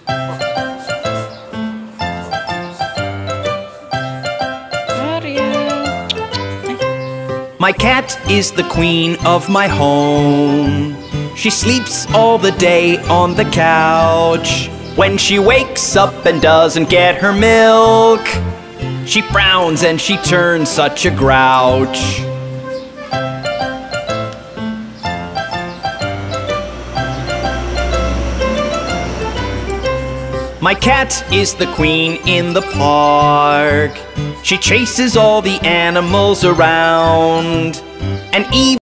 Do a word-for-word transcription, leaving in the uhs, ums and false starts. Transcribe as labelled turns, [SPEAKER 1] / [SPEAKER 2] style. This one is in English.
[SPEAKER 1] My cat is the queen of my home. She sleeps all the day on the couch. When she wakes up and doesn't get her milk, she frowns and she turns such a grouch. My cat is the queen in the park. She chases all the animals around, and even